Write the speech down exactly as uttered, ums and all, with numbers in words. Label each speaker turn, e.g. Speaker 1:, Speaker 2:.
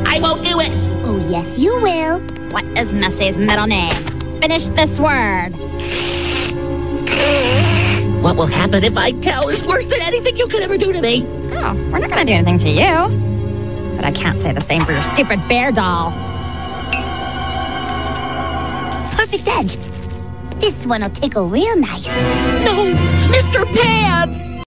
Speaker 1: I won't do it.
Speaker 2: Oh, yes, you will.
Speaker 3: What is Messie's middle name? Finish this word.
Speaker 1: What will happen if I tell is worse than anything you could ever do to me.
Speaker 3: Oh, we're not gonna do anything to you. But I can't say the same for your stupid bear doll.
Speaker 2: Perfect edge. This one will tickle real nice.
Speaker 1: No, Mister Pants!